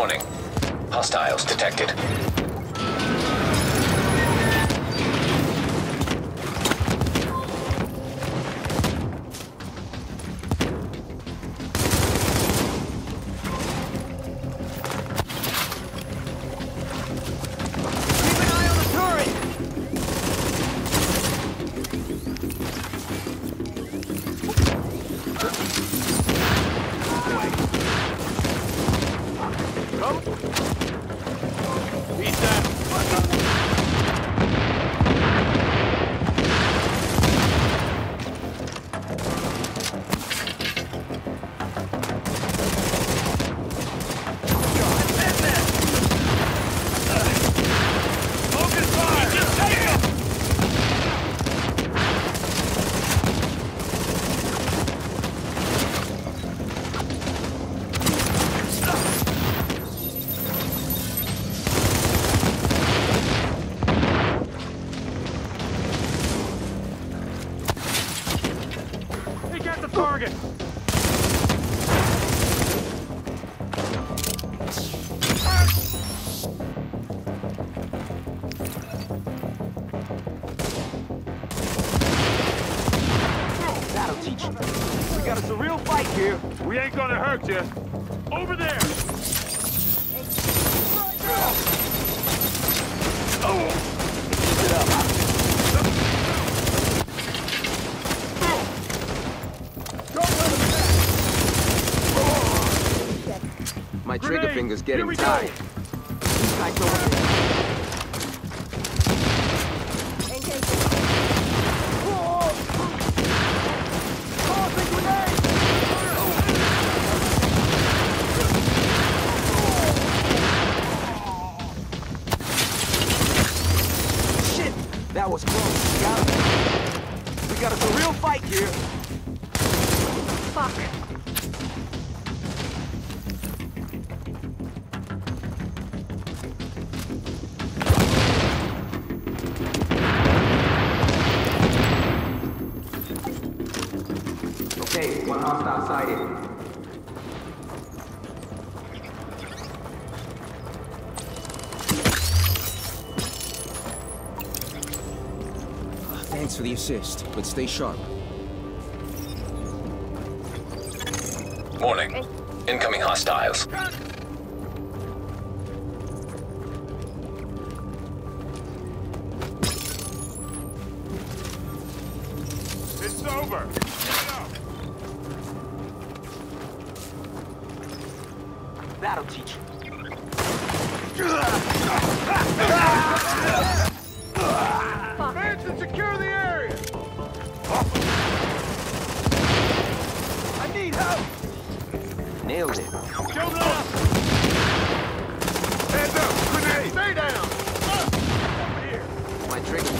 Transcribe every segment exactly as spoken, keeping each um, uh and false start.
Warning. Hostiles detected. Target! That'll teach you. We got us a real fight here. We ain't gonna hurt you. Over there! Oh! Keep it up. My trigger Grenade. finger's getting Here we tired. go. These guys over there. Shit! That was close. We got him. We got us a real fight here. Fuck. Okay, one hostile sighted. Thanks for the assist, but stay sharp. Warning. Incoming hostiles. It's over! That'll teach you. Manson, secure the area! I need help! Nailed it. Kill them! Hands up! Grenade! Stay down! Over here! My trigger.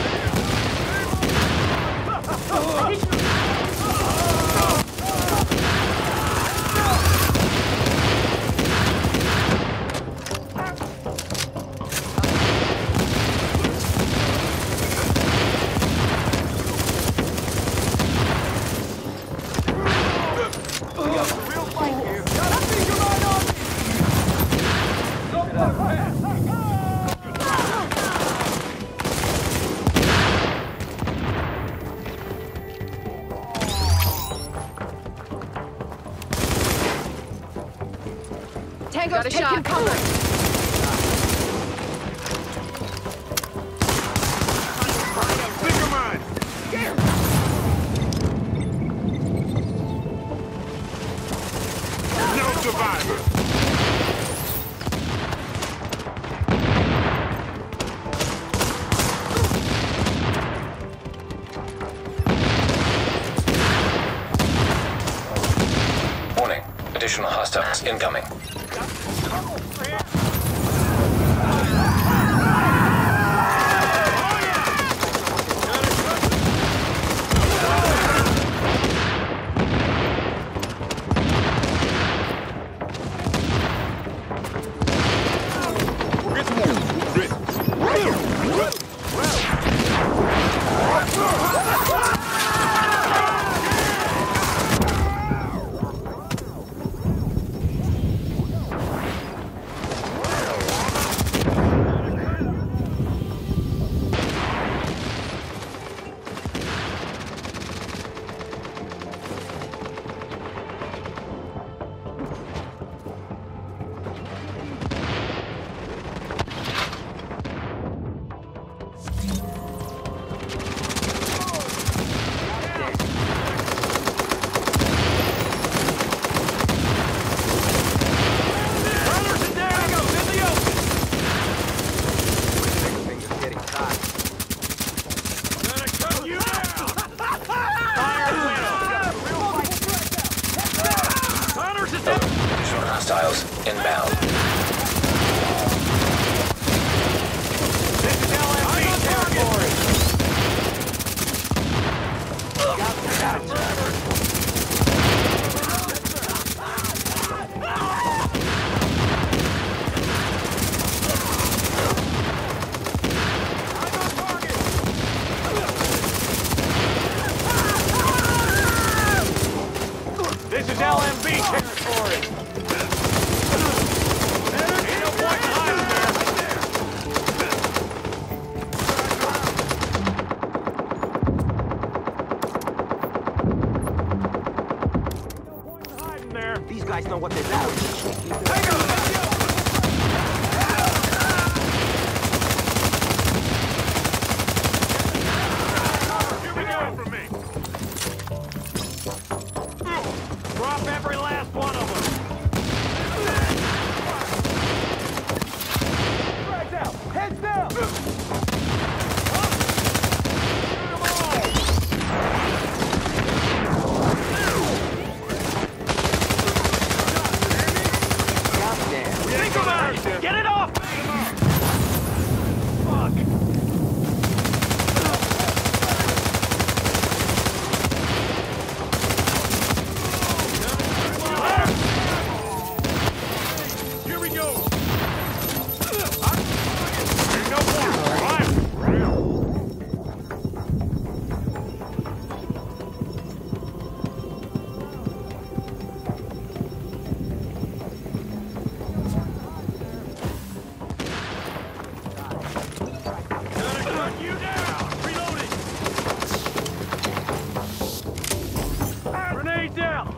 Tango's taking cover. Finger mine! No survivor! Warning. Additional hostiles incoming. inbound. This is L M B territory. Got the got it. This is L M B territory. Ain't no point in hiding there. No point in hiding there. These guys know what they're about. Here we go for me. Drop every last one of them. Drags out. Heads down. Shoot them all. Goddamn. Think about it. Get it off. Fuck. Here we go. There's no point. Fire. Gonna cut you down. Reloading. Grenade down.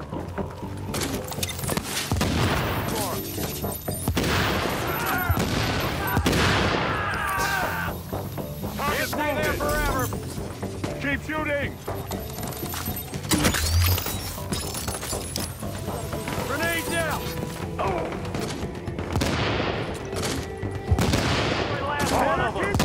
Can't stay there forever. Keep shooting. Grenade down. Oh. Every last one of them.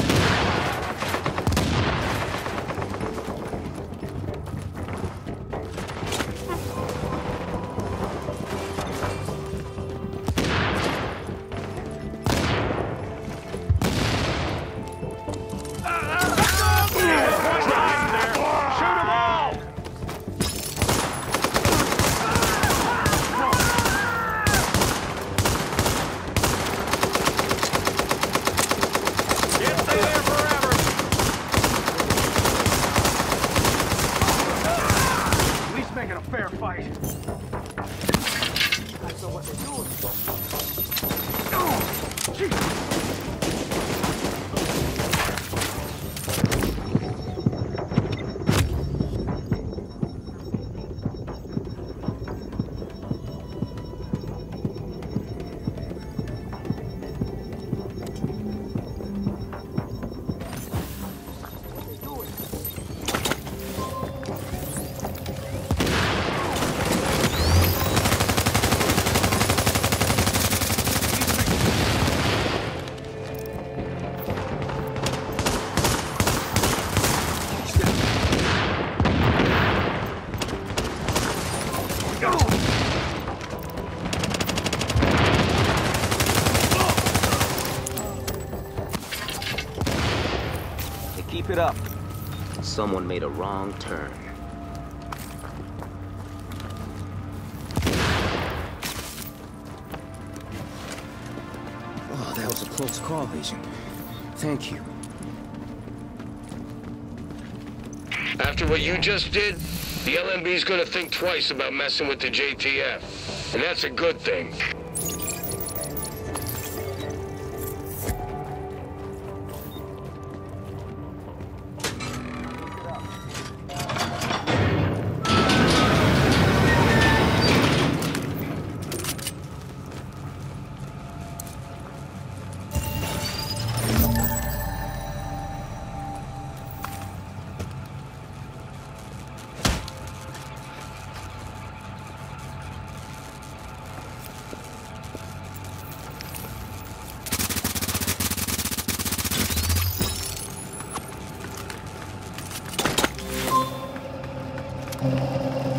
Making a fair fight. Guys know what they're doing. Hey, keep it up. Someone made a wrong turn. Oh, that was a close call, Agent. Thank you. After what you just did, the L M B's gonna think twice about messing with the J T F. And that's a good thing. You